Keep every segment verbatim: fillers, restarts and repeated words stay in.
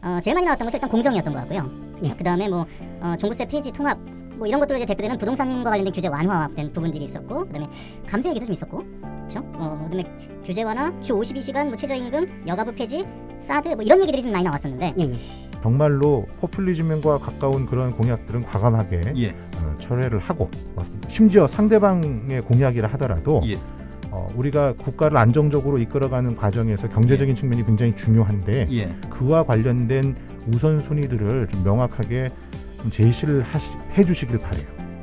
어, 제일 많이 나왔던 것이 일단 공정이었던 것 같고요. 그렇죠? 그 다음에 뭐 어, 종부세 폐지 통합 뭐 이런 것들로 이제 대표되는 부동산과 관련된 규제 완화된 부분들이 있었고, 그다음에 감세 얘기도 좀 있었고, 그렇죠? 어, 그다음에 규제 완화, 주 오십이 시간 뭐 최저임금, 여가부 폐지, 사드 뭐 이런 얘기들이 좀 많이 나왔었는데. 예. 정말로 포퓰리즘과 가까운 그런 공약들은 과감하게 예. 어, 철회를 하고, 심지어 상대방의 공약이라 하더라도 예. 어, 우리가 국가를 안정적으로 이끌어가는 과정에서 경제적인 예. 측면이 굉장히 중요한데 예. 그와 관련된 우선순위들을 좀 명확하게 좀 제시를 하시, 해주시길 바래요.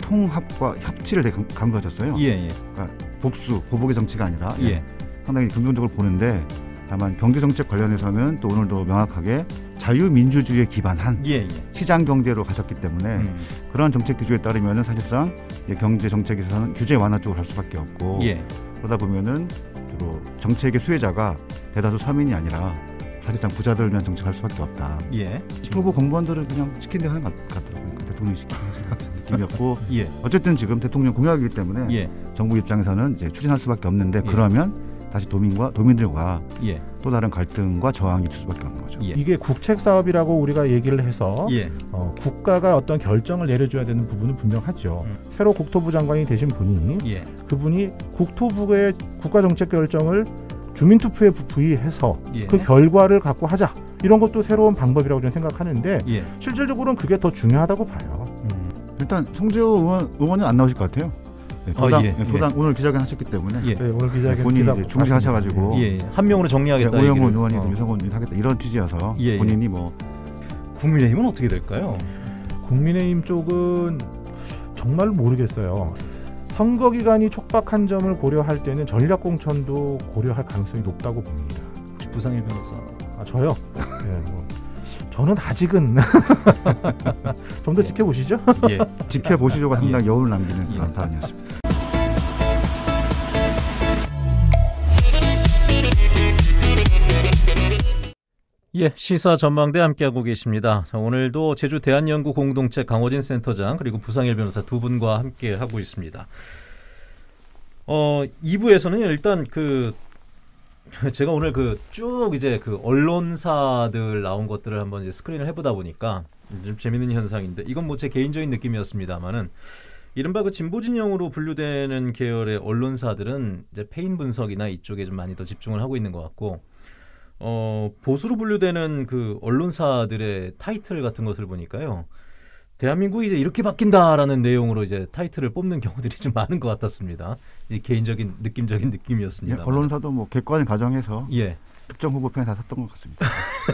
통합과 협치를 되게 강조하셨어요. 예, 예. 그러니까 복수, 보복의 정치가 아니라 예. 상당히 긍정적으로 보는데, 다만 경제정책 관련해서는 또 오늘도 명확하게 자유민주주의에 기반한 예, 예. 시장 경제로 가셨기 때문에 음. 그런 정책 기조에 따르면 사실상 경제 정책에서는 규제 완화 쪽으로 갈 수밖에 없고 예. 그러다 보면은 주로 정책의 수혜자가 대다수 서민이 아니라 사실상 부자들을 위한 정책을 할 수밖에 없다. 예. 후보 공무원들을 그냥 시킨 데 하는 것 같더라고요. 대통령이 시키는 같은 느낌이었고 예. 어쨌든 지금 대통령 공약이기 때문에 예. 정부 입장에서는 이제 추진할 수밖에 없는데 예. 그러면 다시 도민과 도민들과 예. 또 다른 갈등과 저항이 있을 수밖에 없는 거죠. 예. 이게 국책 사업이라고 우리가 얘기를 해서 예. 어, 국가가 어떤 결정을 내려줘야 되는 부분은 분명하죠. 음. 새로 국토부 장관이 되신 분이 예. 그분이 국토부의 국가정책 결정을 주민투표에 부의해서 예. 그 결과를 갖고 하자. 이런 것도 새로운 방법이라고 저는 생각하는데 예. 실질적으로는 그게 더 중요하다고 봐요. 음. 일단 송재호 의원, 의원은 안 나오실 것 같아요. 네, 도당, 어, 예. 네, 도당 예. 오늘 기자회견 하셨기 때문에 예. 네, 오늘 기자회견 본인이 기사 이제 중지하셔가지고 예. 한 명으로 정리하겠다. 네, 오영훈 얘기를. 의원이 어. 유성훈 의원이 하겠다 이런 취지여서 예, 예. 본인이 뭐 국민의힘은 어떻게 될까요? 국민의힘 쪽은 정말 모르겠어요. 선거 기간이 촉박한 점을 고려할 때는 전략 공천도 고려할 가능성이 높다고 봅니다. 혹시 부상일 변호사? 아 저요? 네, 뭐. 저는 아직은 좀 더 지켜보시죠. 예. 지켜보시죠가 상당히 예. 여운을 남기는 예. 그런 발언이었습니다. 예, 시사 전망대 함께하고 계십니다. 자, 오늘도 제주 대한연구 공동체 강호진 센터장 그리고 부상일 변호사 두 분과 함께하고 있습니다. 어, 이 부에서는 일단 그 제가 오늘 그 쭉 이제 그 언론사들 나온 것들을 한번 이제 스크린을 해보다 보니까 좀 재밌는 현상인데 이건 뭐 제 개인적인 느낌이었습니다만은 이른바 그 진보 진영으로 분류되는 계열의 언론사들은 이제 패인 분석이나 이쪽에 좀 많이 더 집중을 하고 있는 것 같고 어, 보수로 분류되는 그 언론사들의 타이틀 같은 것을 보니까요. 대한민국이 이제 이렇게 바뀐다라는 내용으로 이제 타이틀을 뽑는 경우들이 좀 많은 것 같았습니다. 이 개인적인 느낌적인 느낌이었습니다. 예, 언론사도 뭐 객관을 가정해서 예. 특정 후보 편에 다 섰던 것 같습니다.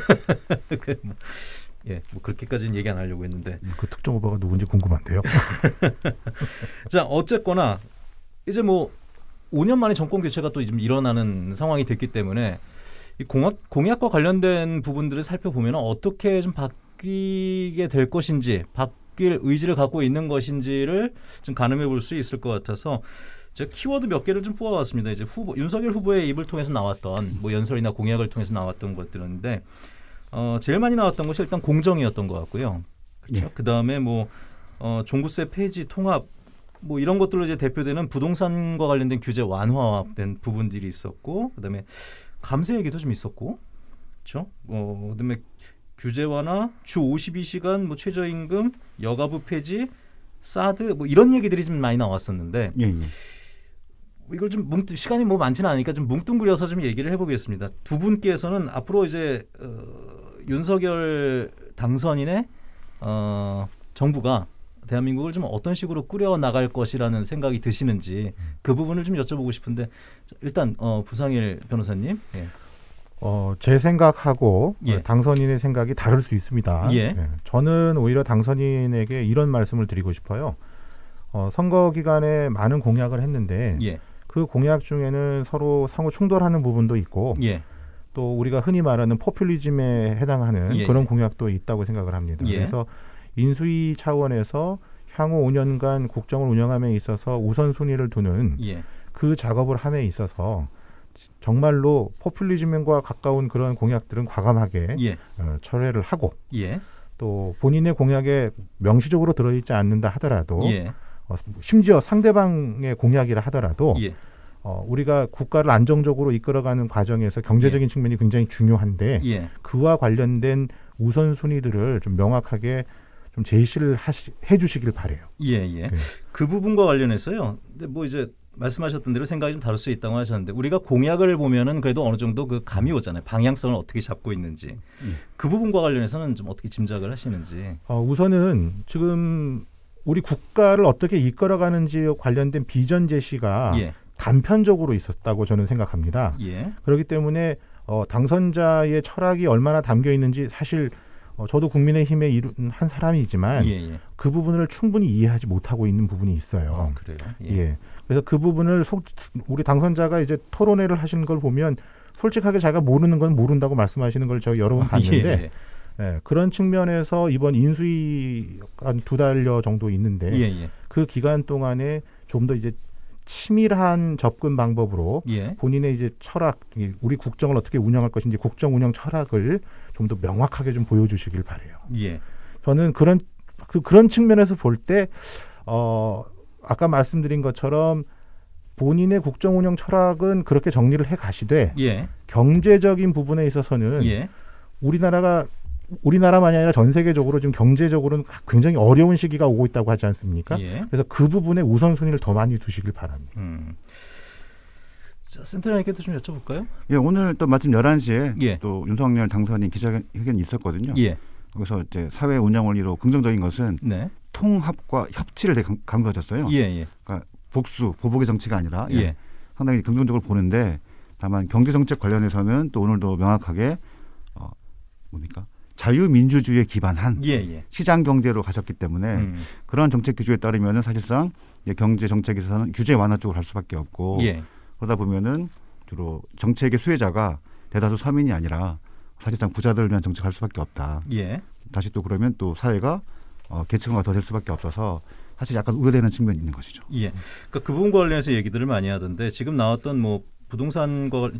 그 뭐, 예, 뭐 그렇게까지는 얘기 안 하려고 했는데 그 특정 후보가 누군지 궁금한데요. 자, 어쨌거나 이제 뭐 오 년 만에 정권 교체가 또 좀 일어나는 상황이 됐기 때문에 이 공약, 공약과 관련된 부분들을 살펴보면 어떻게 좀 바뀌게 될 것인지, 바뀔 의지를 갖고 있는 것인지를 좀 가늠해 볼 수 있을 것 같아서 제가 키워드 몇 개를 좀 뽑아봤습니다. 이제 후보, 윤석열 후보의 입을 통해서 나왔던 뭐 연설이나 공약을 통해서 나왔던 것들인데 어, 제일 많이 나왔던 것이 일단 공정이었던 것 같고요. 그렇죠. 예. 그 다음에 뭐 어, 종부세 폐지, 통합 뭐 이런 것들로 이제 대표되는 부동산과 관련된 규제 완화된 부분들이 있었고, 그 다음에 감세 얘기도 좀 있었고, 그렇죠. 어, 그다음에 규제 완화, 주 오십이 시간, 뭐 최저임금, 여가부 폐지, 사드 뭐 이런 얘기들이 좀 많이 나왔었는데 예, 예. 이걸 좀 뭉뚱 시간이 뭐 많지는 않으니까 좀 뭉뚱그려서 좀 얘기를 해보겠습니다. 두 분께서는 앞으로 이제 어, 윤석열 당선인의 어, 정부가 대한민국을 좀 어떤 식으로 꾸려 나갈 것이라는 생각이 드시는지 그 부분을 좀 여쭤보고 싶은데 일단 어, 부상일 변호사님. 예. 어, 제 생각하고 예. 당선인의 생각이 다를 수 있습니다. 예. 예. 저는 오히려 당선인에게 이런 말씀을 드리고 싶어요. 어, 선거 기간에 많은 공약을 했는데 예. 그 공약 중에는 서로 상호 충돌하는 부분도 있고 예. 또 우리가 흔히 말하는 포퓰리즘에 해당하는 예. 그런 공약도 있다고 생각을 합니다. 예. 그래서 인수위 차원에서 향후 오 년간 국정을 운영함에 있어서 우선순위를 두는 예. 그 작업을 함에 있어서 정말로 포퓰리즘과 가까운 그런 공약들은 과감하게 예. 어, 철회를 하고 예. 또 본인의 공약에 명시적으로 들어있지 않는다 하더라도 예. 어, 심지어 상대방의 공약이라 하더라도 예. 어, 우리가 국가를 안정적으로 이끌어가는 과정에서 경제적인 예. 측면이 굉장히 중요한데 예. 그와 관련된 우선순위들을 좀 명확하게 좀 제시를 하시, 해주시길 바래요. 예, 예. 네. 그 부분과 관련해서요. 근데 뭐 이제 말씀하셨던 대로 생각이 좀 다를 수 있다고 하셨는데 우리가 공약을 보면은 그래도 어느 정도 그 감이 오잖아요. 방향성을 어떻게 잡고 있는지. 음. 그 부분과 관련해서는 좀 어떻게 짐작을 하시는지. 어, 우선은 지금 우리 국가를 어떻게 이끌어가는지 관련된 비전 제시가 예. 단편적으로 있었다고 저는 생각합니다. 예. 그렇기 때문에 어, 당선자의 철학이 얼마나 담겨 있는지 사실 어, 저도 국민의힘에 이룬 한 사람이지만 예, 예. 그 부분을 충분히 이해하지 못하고 있는 부분이 있어요. 아, 그래요? 예. 예. 그래서 그 부분을 속, 우리 당선자가 이제 토론회를 하시는 걸 보면 솔직하게 자기가 모르는 건 모른다고 말씀하시는 걸 제가 여러 번 봤는데 예. 예, 그런 측면에서 이번 인수위 한 두 달여 정도 있는데 예, 예. 그 기간 동안에 좀 더 이제 치밀한 접근 방법으로 예. 본인의 이제 철학, 우리 국정을 어떻게 운영할 것인지 국정 운영 철학을 좀 더 명확하게 좀 보여주시길 바래요. 예. 저는 그런 그, 그런 측면에서 볼 때 어, 아까 말씀드린 것처럼 본인의 국정 운영 철학은 그렇게 정리를 해 가시되 예. 경제적인 부분에 있어서는 예. 우리나라가 우리나라만이 아니라 전 세계적으로 지금 경제적으로는 굉장히 어려운 시기가 오고 있다고 하지 않습니까? 예. 그래서 그 부분에 우선순위를 더 많이 두시길 바랍니다. 음. 자, 센터장님께도 좀 여쭤볼까요? 예, 오늘 또 마침 열한 시에 예. 또 윤석열 당선인 기자회견이 있었거든요. 예. 그래서 이제 사회 운영 원리로 긍정적인 것은 네. 통합과 협치를 되게 강조하셨어요. 예, 예. 그러니까 복수, 보복의 정치가 아니라 예. 예. 상당히 긍정적으로 보는데 다만 경제 정책 관련해서는 또 오늘도 명확하게 어, 뭡니까? 자유민주주의에 기반한 예, 예. 시장 경제로 가셨기 때문에 음. 그런 정책 기조에 따르면은 사실상 경제 정책에서는 규제 완화 쪽으로 갈 수밖에 없고 예. 그러다 보면은 주로 정책의 수혜자가 대다수 서민이 아니라 사실상 부자들을 위한 정책을 할 수밖에 없다. 예. 다시 또 그러면 또 사회가 어, 계층화가 더 될 수밖에 없어서 사실 약간 우려되는 측면이 있는 것이죠. 예. 그러니까 그 부분과 관련해서 얘기들을 많이 하던데 지금 나왔던 뭐 부동산과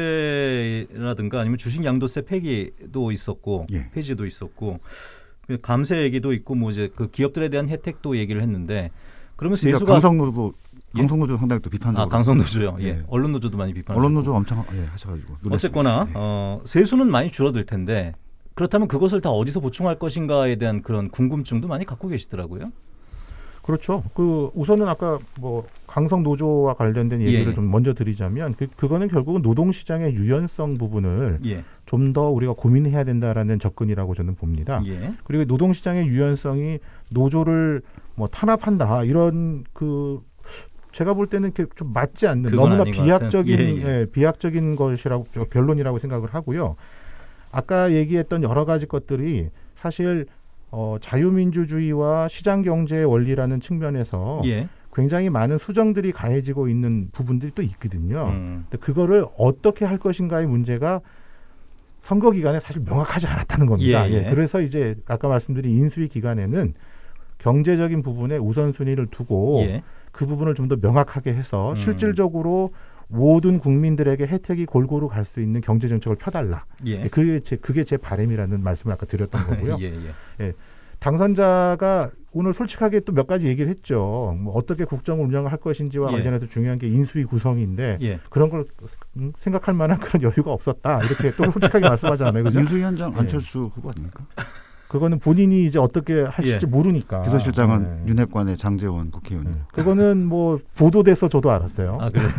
종부세라든가 아니면 주식 양도세 폐기도 있었고 예. 폐지도 있었고 감세 얘기도 있고 뭐 이제 그 기업들에 대한 혜택도 얘기를 했는데 그러면 세수가 강성노조 강성노조 예? 상당히 또 비판적으로 아 강성노조요. 예. 예. 언론노조도 많이 비판. 언론노조 엄청 예, 하셔가지고 놀랐습니다. 어쨌거나 예. 어, 세수는 많이 줄어들 텐데 그렇다면 그것을 다 어디서 보충할 것인가에 대한 그런 궁금증도 많이 갖고 계시더라고요. 그렇죠. 그 우선은 아까 뭐 강성 노조와 관련된 얘기를 예. 좀 먼저 드리자면 그 그거는 결국은 노동 시장의 유연성 부분을 예. 좀 더 우리가 고민해야 된다라는 접근이라고 저는 봅니다. 예. 그리고 노동 시장의 유연성이 노조를 뭐 탄압한다 이런 그 제가 볼 때는 좀 맞지 않는 너무나 비약적인 예, 예. 예, 비약적인 것이라고 결론이라고 생각을 하고요. 아까 얘기했던 여러 가지 것들이 사실 어, 자유민주주의와 시장경제의 원리라는 측면에서 예. 굉장히 많은 수정들이 가해지고 있는 부분들이 또 있거든요. 음. 근데 그거를 어떻게 할 것인가의 문제가 선거 기간에 사실 명확하지 않았다는 겁니다. 예, 예. 예. 그래서 이제 아까 말씀드린 인수위 기간에는 경제적인 부분에 우선순위를 두고 예. 그 부분을 좀 더 명확하게 해서 음. 실질적으로 모든 국민들에게 혜택이 골고루 갈 수 있는 경제 정책을 펴달라. 예. 그게 제 그게 제 바람이라는 말씀을 아까 드렸던 거고요. 예, 예. 예. 당선자가 오늘 솔직하게 또 몇 가지 얘기를 했죠. 뭐 어떻게 국정을 운영할 것인지와 예. 관련해서 중요한 게 인수위 구성인데 예. 그런 걸 생각할 만한 그런 여유가 없었다. 이렇게 또 솔직하게 말씀하잖아요. 그죠? 인수위원장 안철수 예. 후보 아닙니까? 그거는 본인이 이제 어떻게 하실지 예. 모르니까. 비서실장은 네. 윤핵관의 장제원 국회의원. 네. 그거는 뭐 보도돼서 저도 알았어요. 아 그래요.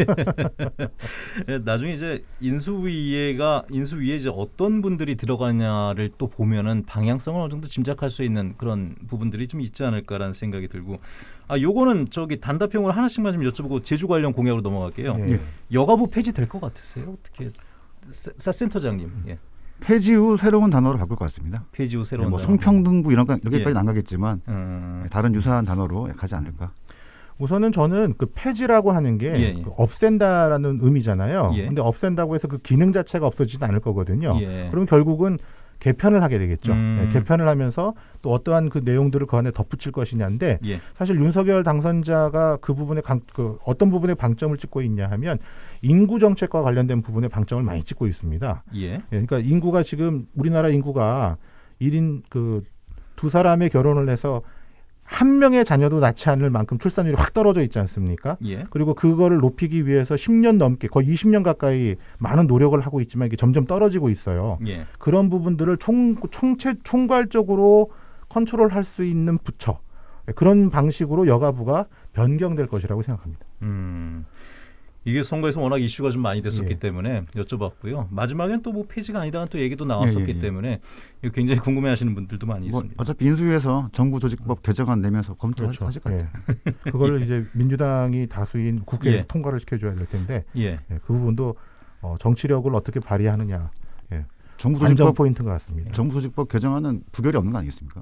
예. 나중에 이제 인수위에가 인수위에 이제 어떤 분들이 들어가냐를 또 보면은 방향성을 어느 정도 짐작할 수 있는 그런 부분들이 좀 있지 않을까라는 생각이 들고. 아 요거는 저기 단답형으로 하나씩만 좀 여쭤보고 제주 관련 공약으로 넘어갈게요. 예. 여가부 폐지될 것 같으세요? 어떻게 사 센터장님? 예. 폐지 후 새로운 단어로 바꿀 것 같습니다. 폐지 후 새로운 네, 뭐 단어. 성평등부 이런 거 여기까지는 예. 안 가겠지만 음. 다른 유사한 단어로 가지 않을까. 우선은 저는 그 폐지라고 하는 게 예, 예. 그 없앤다라는 의미잖아요. 예. 근데 없앤다고 해서 그 기능 자체가 없어지진 않을 거거든요. 예. 그럼 결국은 개편을 하게 되겠죠. 음. 네, 개편을 하면서 또 어떠한 그 내용들을 그 안에 덧붙일 것이냐인데 예. 사실 윤석열 당선자가 그 부분에 강, 그 어떤 부분에 방점을 찍고 있냐 하면 인구 정책과 관련된 부분에 방점을 많이 찍고 있습니다. 예. 예, 그러니까 인구가 지금 우리나라 인구가 일 인 그 두 사람의 결혼을 해서 한 명의 자녀도 낳지 않을 만큼 출산율이 확 떨어져 있지 않습니까? 예. 그리고 그거를 높이기 위해서 십 년 넘게 거의 이십 년 가까이 많은 노력을 하고 있지만 이게 점점 떨어지고 있어요. 예. 그런 부분들을 총, 총체, 총괄적으로 컨트롤할 수 있는 부처, 그런 방식으로 여가부가 변경될 것이라고 생각합니다. 음. 이게 선거에서 워낙 이슈가 좀 많이 됐었기 예. 때문에 여쭤봤고요. 마지막엔 또 뭐 폐지가 아니다는 또 얘기도 나왔었기 예, 예, 예. 때문에 이거 굉장히 궁금해하시는 분들도 많이 뭐 있습니다. 어차피 인수위에서 정부조직법 개정안 내면서 검토하실 그렇죠. 것 같아요. 예. 그걸 이제 민주당이 다수인 국회에서 예. 통과를 시켜줘야 될 텐데 예. 예, 그 부분도 어, 정치력을 어떻게 발휘하느냐 예. 정부조직법 관전 포인트인 것 같습니다. 정부조직법 개정안은 부결이 없는 거 아니겠습니까?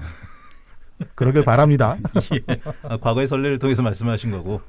그러길 바랍니다. 예. 아, 과거의 선례를 통해서 말씀하신 거고.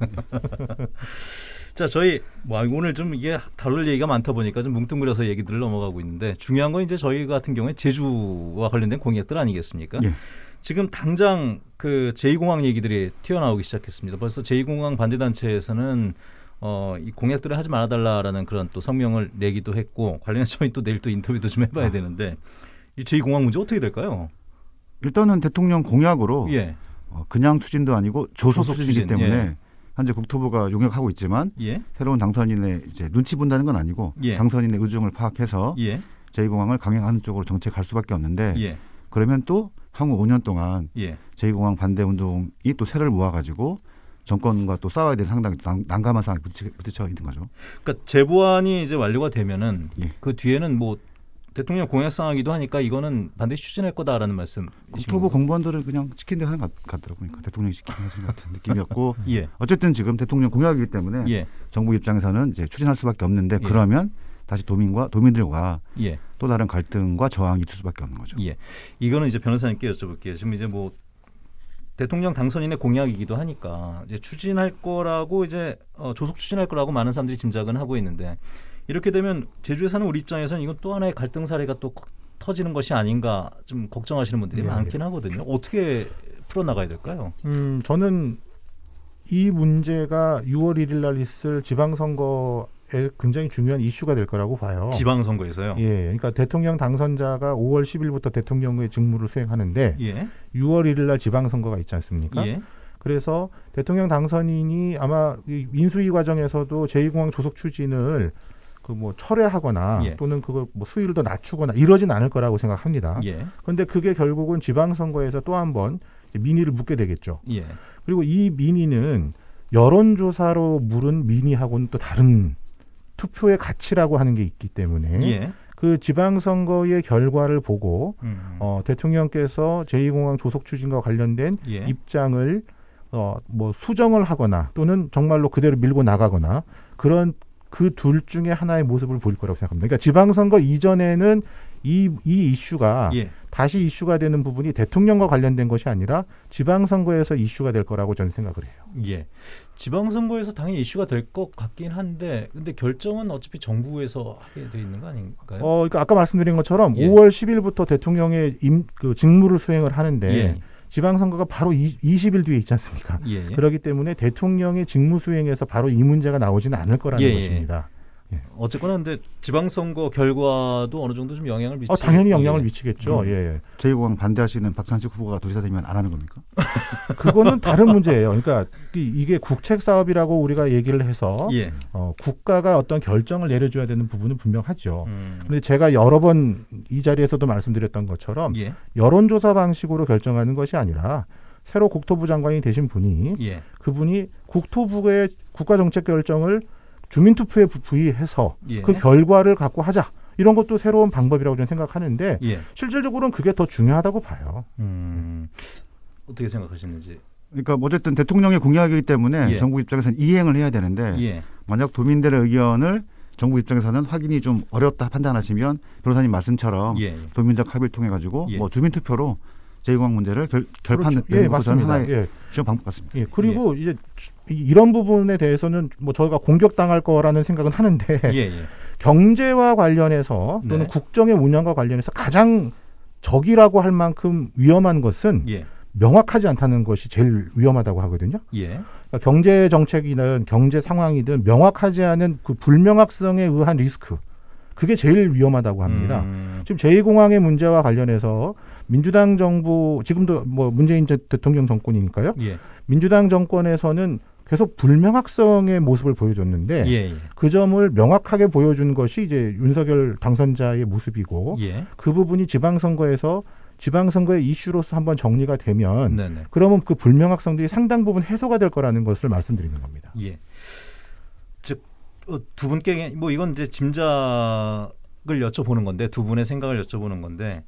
자, 저희 뭐 오늘 좀 이게 다룰 얘기가 많다 보니까 좀 뭉뚱그려서 얘기들을 넘어가고 있는데 중요한 건 이제 저희 같은 경우에 제주와 관련된 공약들 아니겠습니까? 예. 지금 당장 그 제이 공항 얘기들이 튀어나오기 시작했습니다. 벌써 제이 공항 반대단체에서는 어, 이 공약들을 하지 말아달라라는 그런 또 성명을 내기도 했고 관련해서 저희 또 내일 또 인터뷰도 좀 해봐야 아. 되는데 이 제이 공항 문제 어떻게 될까요? 일단은 대통령 공약으로 예. 어, 그냥 추진도 아니고 조속, 조속 추진이기 추진, 때문에 예. 현재 국토부가 용역하고 있지만 예. 새로운 당선인의 이제 눈치 본다는 건 아니고 예. 당선인의 의중을 파악해서 예. 제이 공항을 강행하는 쪽으로 정책할 수밖에 없는데 예. 그러면 또 향후 오 년 동안 예. 제이 공항 반대 운동이 또 세를 모아가지고 정권과 또 싸워야 될 상당히 난, 난감한 상황이 부딪혀 있는 거죠. 그러니까 재보안이 이제 완료가 되면은 예. 그 뒤에는 뭐 대통령 공약상이기도 하니까 이거는 반드시 추진할 거다라는 말씀. 국토부 공무원들은 그냥 시킨 데 하는 것 같더라고요. 그러니까 대통령이 시키는 것 같은 느낌이었고 예. 어쨌든 지금 대통령 공약이기 때문에 예. 정부 입장에서는 이제 추진할 수밖에 없는데 예. 그러면 다시 도민과 도민들과 예. 또 다른 갈등과 저항이 있을 수밖에 없는 거죠. 예. 이거는 이제 변호사님께 여쭤볼게요. 지금 이제 뭐 대통령 당선인의 공약이기도 하니까 이제 추진할 거라고 이제 어, 조속 추진할 거라고 많은 사람들이 짐작은 하고 있는데 이렇게 되면 제주에 사는 우리 입장에서는 이건 또 하나의 갈등 사례가 또 터지는 것이 아닌가 좀 걱정하시는 분들이 네, 많긴 네. 하거든요. 어떻게 풀어나가야 될까요? 음, 저는 이 문제가 유월 일일 날 있을 지방선거에 굉장히 중요한 이슈가 될 거라고 봐요. 지방선거에서요? 예, 그러니까 대통령 당선자가 오월 십일부터 대통령의 직무를 수행하는데 예. 유월 일일 날 지방선거가 있지 않습니까? 예. 그래서 대통령 당선인이 아마 이 인수위 과정에서도 제이 공항 조속 추진을 그 뭐 철회하거나 예. 또는 그거 뭐 수위를 더 낮추거나 이러진 않을 거라고 생각합니다. 예. 그런데 그게 결국은 지방선거에서 또 한 번 민의를 묻게 되겠죠. 예. 그리고 이 민의는 여론조사로 물은 민의하고는 또 다른 투표의 가치라고 하는 게 있기 때문에 예. 그 지방선거의 결과를 보고 음. 어, 대통령께서 제이 공항 조속 추진과 관련된 예. 입장을 어, 뭐 수정을 하거나 또는 정말로 그대로 밀고 나가거나 그런 그 둘 중에 하나의 모습을 보일 거라고 생각합니다. 그러니까 지방선거 이전에는 이, 이 이슈가 예. 다시 이슈가 되는 부분이 대통령과 관련된 것이 아니라 지방선거에서 이슈가 될 거라고 저는 생각을 해요. 예. 지방선거에서 당연히 이슈가 될 것 같긴 한데 근데 결정은 어차피 정부에서 하게 돼 있는 거 아닌가요? 어, 그러니까 아까 말씀드린 것처럼 예. 오월 십일부터 대통령의 임, 그 직무를 수행을 하는데 예. 지방선거가 바로 이, 이십 일 뒤에 있지 않습니까? 예. 그렇기 때문에 대통령의 직무 수행에서 바로 이 문제가 나오지는 않을 거라는 예. 것입니다. 예. 어쨌거나 근데 지방선거 결과도 어느 정도 좀 영향을 미치죠. 어, 당연히 영향을 예. 미치겠죠. 음. 예. 제이 공항 반대하시는 박찬식 후보가 도지사 되면 안 하는 겁니까? 그거는 다른 문제예요. 그러니까 이게 국책 사업이라고 우리가 얘기를 해서 예. 어, 국가가 어떤 결정을 내려줘야 되는 부분은 분명하죠. 음. 그런데 제가 여러 번 이 자리에서도 말씀드렸던 것처럼 예. 여론조사 방식으로 결정하는 것이 아니라 새로 국토부 장관이 되신 분이 예. 그분이 국토부의 국가정책 결정을 주민투표에 부의해서 예. 그 결과를 갖고 하자. 이런 것도 새로운 방법이라고 저는 생각하는데 예. 실질적으로는 그게 더 중요하다고 봐요. 음. 어떻게 생각하시는지. 그러니까 어쨌든 대통령의 공약이기 때문에 예. 정부 입장에서는 이행을 해야 되는데 예. 만약 도민들의 의견을 정부 입장에서는 확인이 좀 어렵다 판단하시면 변호사님 말씀처럼 예. 도민적 합의를 통해 가지고 예. 뭐 주민투표로 제이 공항 문제를 결, 결판내는 그렇죠. 예, 것도 저는 맞습니다. 하나의 예. 시험 방법 같습니다. 예, 그리고 이제 이런 부분에 대해서는 뭐 저희가 공격당할 거라는 생각은 하는데 예. 예. 경제와 관련해서 또는 네. 국정의 운영과 관련해서 가장 적이라고 할 만큼 위험한 것은 예. 명확하지 않다는 것이 제일 위험하다고 하거든요. 예. 그러니까 경제 정책이든 경제 상황이든 명확하지 않은 그 불명확성에 의한 리스크, 그게 제일 위험하다고 합니다. 음. 지금 제이 공항의 문제와 관련해서 민주당 정부 지금도 뭐 문재인 대통령 정권이니까요. 예. 민주당 정권에서는 계속 불명확성의 모습을 보여줬는데 예, 예. 그 점을 명확하게 보여준 것이 이제 윤석열 당선자의 모습이고 예. 그 부분이 지방선거에서 지방선거의 이슈로서 한번 정리가 되면 네네. 그러면 그 불명확성들이 상당 부분 해소가 될 거라는 것을 말씀드리는 겁니다. 예. 즉 두 분께 뭐 이건 이제 짐작을 여쭤보는 건데 두 분의 생각을 여쭤보는 건데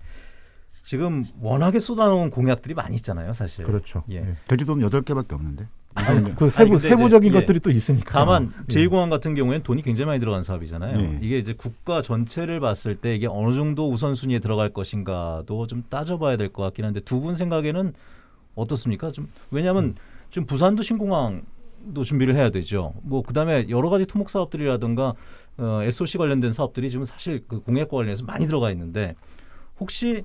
지금 워낙에 쏟아놓은 공약들이 많이 있잖아요, 사실. 그렇죠. 예. 예. 제주도는 여덟 개밖에 없는데. 아니, 그 세부, 세부적인 이제, 것들이 예. 또 있으니까. 다만 제이 공항 같은 경우에는 돈이 굉장히 많이 들어간 사업이잖아요. 예. 이게 이제 국가 전체를 봤을 때 이게 어느 정도 우선순위에 들어갈 것인가도 좀 따져봐야 될 것 같긴 한데 두 분 생각에는 어떻습니까? 좀 왜냐하면 음. 지금 부산도 신공항도 준비를 해야 되죠. 뭐 그다음에 여러 가지 토목 사업들이라든가 어, 에스오씨 관련된 사업들이 지금 사실 그 공약과 관련해서 많이 들어가 있는데 혹시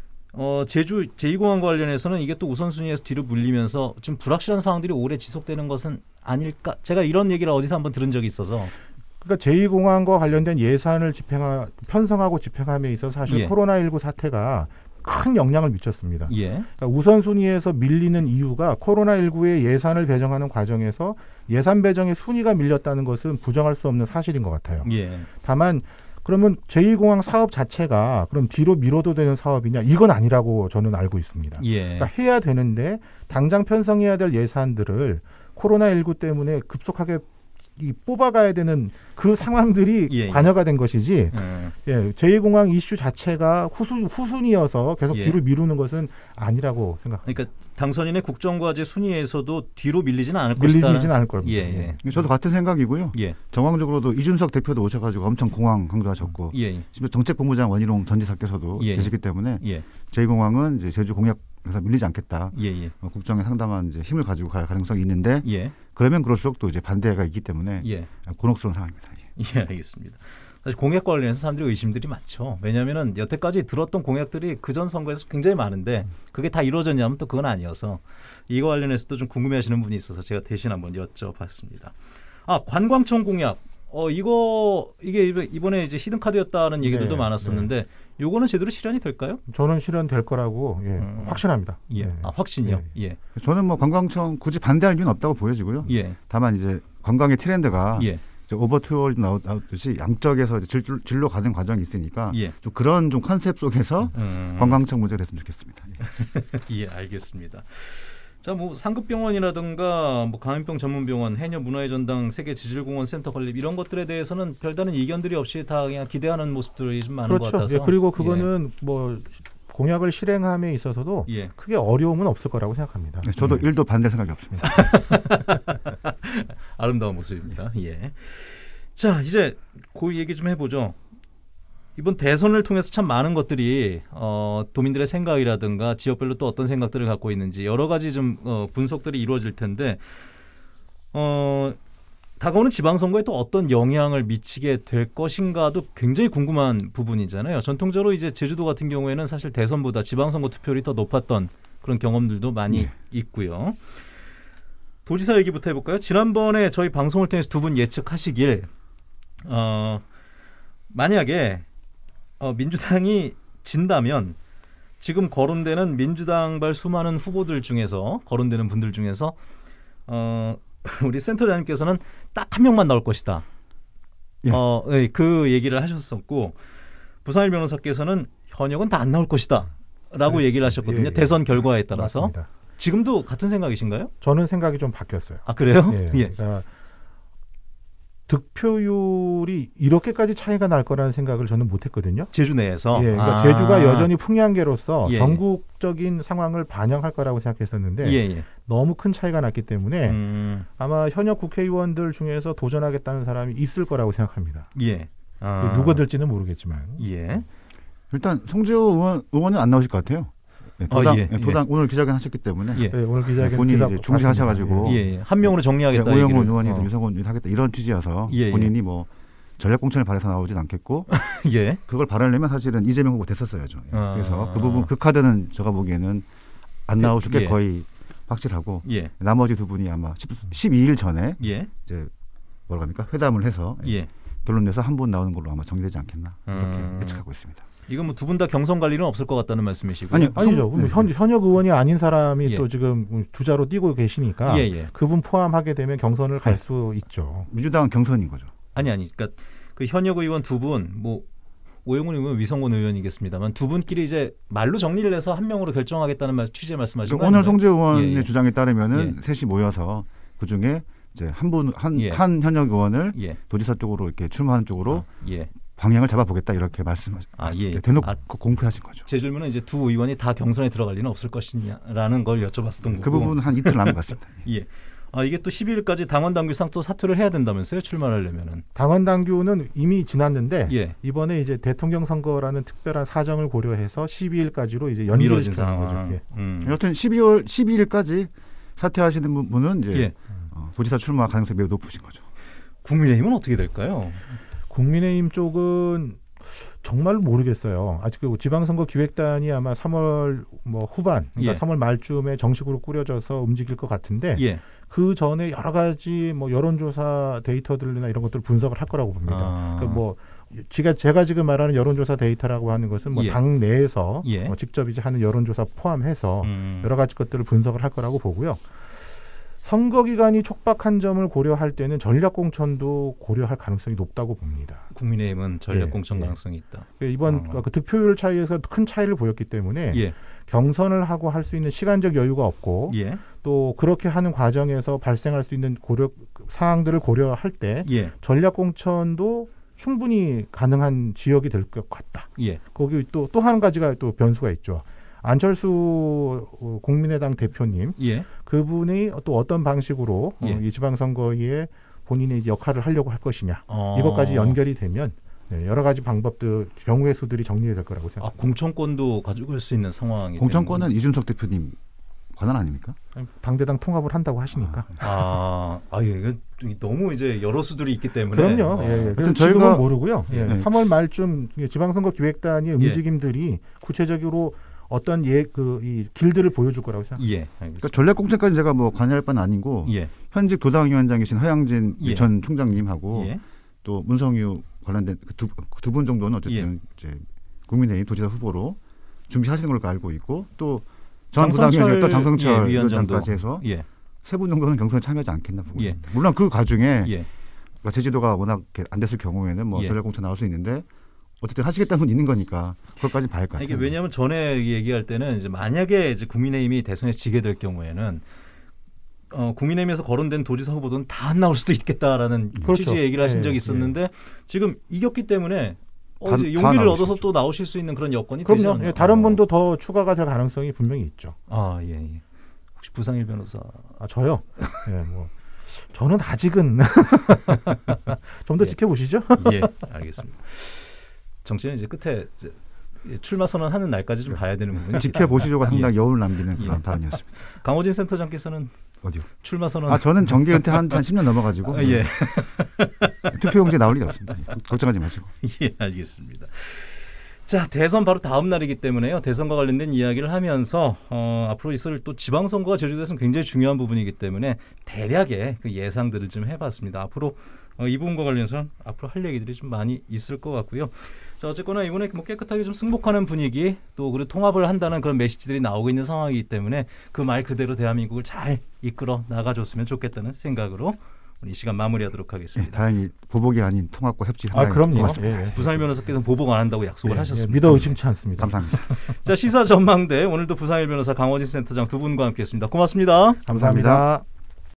어, 제주 제이 공항과 관련해서는 이게 또 우선순위에서 뒤로 물리면서 좀 불확실한 상황들이 오래 지속되는 것은 아닐까? 제가 이런 얘기를 어디서 한번 들은 적이 있어서. 그러니까 제이 공항과 관련된 예산을 집행하, 편성하고 집행함에 있어서 사실 예. 코로나십구 사태가 큰 영향을 미쳤습니다. 예. 그러니까 우선순위에서 밀리는 이유가 코로나십구의 예산을 배정하는 과정에서 예산 배정의 순위가 밀렸다는 것은 부정할 수 없는 사실인 것 같아요. 예. 다만 그러면 제이 공항 사업 자체가 그럼 뒤로 미뤄도 되는 사업이냐? 이건 아니라고 저는 알고 있습니다. 예. 그러니까 해야 되는데 당장 편성해야 될 예산들을 코로나십구 때문에 급속하게 이 뽑아가야 되는 그 상황들이 예, 관여가 된 것이지 예. 예, 제이 공항 이슈 자체가 후순, 후순위여서 계속 예. 뒤로 미루는 것은 아니라고 생각합니다. 그러니까 당선인의 국정과제 순위에서도 뒤로 밀리지는 않을 것이다. 밀리지는 않을 겁니다. 예, 예. 저도 같은 생각이고요. 예. 정황적으로도 이준석 대표도 오셔가지고 엄청 공항 강조하셨고 예. 지금 정책본부장 원희룡 전 지사께서도 예. 계시기 때문에 예. 제이 공항은 이제 제주 공약에서 밀리지 않겠다. 예. 예. 어, 국정에 상당한 이제 힘을 가지고 갈 가능성이 있는데 예. 그러면 그럴수록 또 이제 반대가 있기 때문에 예. 곤혹스러운 상황입니다. 예. 예, 알겠습니다. 사실 공약과 관련해서 사람들이 의심들이 많죠. 왜냐하면은 여태까지 들었던 공약들이 그전 선거에서 굉장히 많은데 그게 다 이루어졌냐면 또 그건 아니어서 이거 관련해서도 좀 궁금해하시는 분이 있어서 제가 대신 한번 여쭤봤습니다. 아, 관광청 공약. 어 이거 이게 이번에 이제 히든 카드였다는 얘기들도 네, 많았었는데 네. 요거는 제대로 실현이 될까요? 저는 실현될 거라고 예, 음. 확신합니다. 예, 네. 아, 확신이요. 예. 예. 저는 뭐 관광청 굳이 반대할 이유는 없다고 보여지고요. 예. 다만 이제 관광의 트렌드가 예. 오버 투어리즘 나오듯이 양쪽에서 질, 질로 가는 과정이 있으니까 예. 좀 그런 좀 컨셉 속에서 음. 관광청 문제가 됐으면 좋겠습니다. 예, 예 알겠습니다. 자, 뭐 상급병원이라든가 뭐 감염병 전문병원, 해녀 문화의 전당, 세계 지질공원 센터 건립 이런 것들에 대해서는 별다른 이견들이 없이 다 그냥 기대하는 모습들이 좀 많은 그렇죠. 것 같아서. 예, 그리고 그거는 예. 뭐 공약을 실행함에 있어서도 예. 크게 어려움은 없을 거라고 생각합니다. 네, 저도 음. 일도 반대 생각이 없습니다. 아름다운 모습입니다. 예. 자, 이제 그 얘기 좀 해보죠. 이번 대선을 통해서 참 많은 것들이 어, 도민들의 생각이라든가 지역별로 또 어떤 생각들을 갖고 있는지 여러 가지 좀 어, 분석들이 이루어질 텐데 어, 다가오는 지방선거에 또 어떤 영향을 미치게 될 것인가도 굉장히 궁금한 부분이잖아요. 전통적으로 이제 제주도 같은 경우에는 사실 대선보다 지방선거 투표율이 더 높았던 그런 경험들도 많이 네. 있고요. 도지사 얘기부터 해볼까요? 지난번에 저희 방송을 통해서 두 분 예측하시길 어, 만약에 어, 민주당이 진다면 지금 거론되는 민주당발 수많은 후보들 중에서 거론되는 분들 중에서 어, 우리 센터장님께서는 딱 한 명만 나올 것이다. 예. 어, 네, 그 얘기를 하셨었고 부산일 변호사께서는 현역은 다 안 나올 것이다 라고 얘기를 하셨거든요. 예, 예. 대선 결과에 따라서. 맞습니다. 지금도 같은 생각이신가요? 저는 생각이 좀 바뀌었어요. 아, 그래요? 예. 예. 그러니까 득표율이 이렇게까지 차이가 날 거라는 생각을 저는 못했거든요. 제주 내에서? 예, 그러니까 아. 제주가 여전히 풍량계로서 예, 전국적인 상황을 반영할 거라고 생각했었는데 예, 예. 너무 큰 차이가 났기 때문에 음. 아마 현역 국회의원들 중에서 도전하겠다는 사람이 있을 거라고 생각합니다. 예. 아. 누가 될지는 모르겠지만. 예. 일단 송재호 의원, 의원은 안 나오실 것 같아요. 네, 도당, 어, 예, 네, 도당 예. 오늘 기자회견 하셨기 때문에 예. 네, 오늘 기자회견 본인이 이제 중시하셔가지고 예, 예. 한 명으로 정리하겠다. 네, 오영훈 의원이든 어. 유성훈 의원이 하겠다 이런 취지여서 예, 본인이 뭐 전략공천을 바래서 나오진 않겠고 예. 그걸 바라려면 사실은 이재명 후보 됐었어야죠. 아. 그래서 그 부분 그 카드는 제가 보기에는 안 나오실 게 예. 거의 확실하고 예. 나머지 두 분이 아마 십이 일 전에 예. 이제 뭐라 합니까 회담을 해서 예. 결론 내서 한 분 나오는 걸로 아마 정리되지 않겠나 이렇게 음. 예측하고 있습니다. 이건 뭐 두 분 다 경선 관리는 없을 것 같다는 말씀이시고. 아니, 아니죠. 네. 현, 현역 의원이 아닌 사람이 예. 또 지금 주자로 뛰고 계시니까 예, 예. 그분 포함하게 되면 경선을 갈 수 네. 있죠. 민주당은 경선인 거죠. 아니 아니. 그러니까 그 현역 의원 두 분, 뭐 오영훈 의원, 위성곤 의원이겠습니다만 두 분끼리 이제 말로 정리를 해서 한 명으로 결정하겠다는 말, 취재 말씀하신 그러니까 오늘 송재 의원의 예, 예. 주장에 따르면은 예. 셋이 모여서 그 중에 이제 한 분 한 예. 한 현역 의원을 예. 도지사 쪽으로 이렇게 출마하는 쪽으로 아, 예. 방향을 잡아보겠다 이렇게 말씀하신 아, 예. 대놓고 아, 공표하신 거죠. 제 질문은 이제 두 의원이 다 경선에 들어갈 리는 없을 것이냐라는 걸 여쭤봤던 거고. 그 부분은 한 이틀 남은 것 같습니다. 예. 아, 이게 또 십이 일까지 당원 당규상 또 사퇴를 해야 된다면서요? 출마하려면은. 당원 당규는 이미 지났는데 예. 이번에 이제 대통령 선거라는 특별한 사정을 고려해서 십이 일까지로 이제 연기를 시키는 거죠. 예. 음. 여튼 십이월 십이 일까지 사퇴하시는 분은 이제 예. 어, 도지사 출마 가능성이 매우 높으신 거죠. 국민의힘은 어떻게 될까요? 국민의힘 쪽은 정말 모르겠어요. 아직 그 지방선거 기획단이 아마 삼월 뭐 후반, 그러니까 예. 삼월 말쯤에 정식으로 꾸려져서 움직일 것 같은데 예. 그 전에 여러 가지 뭐 여론조사 데이터들이나 이런 것들을 분석을 할 거라고 봅니다. 아. 그러니까 뭐 제가 제가 지금 말하는 여론조사 데이터라고 하는 것은 뭐 당 예. 내에서 예. 뭐 직접 이제 하는 여론조사 포함해서 음. 여러 가지 것들을 분석을 할 거라고 보고요. 선거 기간이 촉박한 점을 고려할 때는 전략공천도 고려할 가능성이 높다고 봅니다. 국민의힘은 전략공천 예, 가능성이 있다. 예. 이번 어. 그 득표율 차이에서 큰 차이를 보였기 때문에 예. 경선을 하고 할 수 있는 시간적 여유가 없고 예. 또 그렇게 하는 과정에서 발생할 수 있는 고려 사항들을 고려할 때 예. 전략공천도 충분히 가능한 지역이 될 것 같다. 예. 거기 또 또 한 가지가 또 변수가 있죠. 안철수 국민의당 대표님, 예. 그분이 또 어떤 방식으로 예. 어, 이 지방선거에 본인의 역할을 하려고 할 것이냐. 어. 이것까지 연결이 되면 네, 여러 가지 방법들, 경우의 수들이 정리될 거라고 생각합니다. 아, 공천권도 가지고 갈 수 있는 상황이 공천권은 되는... 이준석 대표님 권한 아닙니까? 당대당 통합을 한다고 하시니까. 아, 아, 예, 너무 이제 여러 수들이 있기 때문에. 그럼요. 어. 예, 예. 그래서 지금은 모르고요. 예. 예. 삼월 말쯤 지방선거 기획단의 움직임들이 예. 구체적으로 어떤 예, 그, 이 길들을 보여줄 거라고 생각합니다. 예, 그러니까 전략공천까지 제가 뭐 관여할 바는 아니고 예. 현직 도당위원장이신 허양진 예. 전 총장님하고 예. 또 문성유 관련된 두 두 분 정도는 어쨌든 예. 이제 국민의힘 도지사 후보로 준비하시는 걸로 알고 있고 또 전 부당위원장 장성철 예, 위원장까지 해서 예. 세 분 정도는 경선에 참여하지 않겠나 보고 예. 있습니다. 물론 그 가중에 예. 그러니까 제주도가 워낙 안 됐을 경우에는 뭐 예. 전략공천 나올 수 있는데. 어쨌든 하시겠다는 분 있는 거니까 그것까지 봐야 할 것 같아요. 이게 왜냐하면 전에 얘기할 때는 이제 만약에 이제 국민의힘이 대선에서 지게 될 경우에는 어, 국민의힘에서 거론된 도지사 후보들은 다 안 나올 수도 있겠다라는 그렇죠. 취지의 얘기를 하신 적이 있었는데 예. 지금 이겼기 때문에 어, 다, 이제 용기를 얻어서 또 나오실 수 있는 그런 여건이 되지 않나요? 그럼요. 예, 다른 분도 더 추가가 될 가능성이 분명히 있죠. 아 예. 예. 혹시 부상일 변호사? 아 저요? 예, 뭐 저는 아직은 좀 더 예. 지켜보시죠. 예, 알겠습니다. 정치는 이제 끝에 이제 출마 선언하는 날까지 좀 봐야 되는 부분이 지켜보시죠가 상당히 예. 여운을 남기는 그런 예. 발언이었습니다. 강호진 센터장께서는 어디요? 출마 선언. 아 저는 정계 은퇴 한, 한 십 년 넘어가지고 아, 예. 투표용지 나올 일이 없습니다. 걱정하지 마시고. 예, 알겠습니다. 자, 대선 바로 다음 날이기 때문에요. 대선과 관련된 이야기를 하면서 어, 앞으로 있을 또 지방선거가 제주도에서는 굉장히 중요한 부분이기 때문에 대략의 그 예상들을 좀 해봤습니다. 앞으로 어, 이 부분과 관련해서 앞으로 할 얘기들이 좀 많이 있을 것 같고요. 자, 어쨌거나 이번에 뭐 깨끗하게 좀 승복하는 분위기 또 그리고 통합을 한다는 그런 메시지들이 나오고 있는 상황이기 때문에 그 말 그대로 대한민국을 잘 이끌어 나가줬으면 좋겠다는 생각으로 이 시간 마무리하도록 하겠습니다. 네, 다행히 보복이 아닌 통합과 협치. 아 그럼요. 예, 예. 부상일 변호사께서는 보복 안 한다고 약속을 예, 하셨습니다. 예, 믿어 의심치 않습니다. 감사합니다. 자, 시사 전망대 오늘도 부상일 변호사 강호진 센터장 두 분과 함께했습니다. 고맙습니다. 감사합니다. 감사합니다.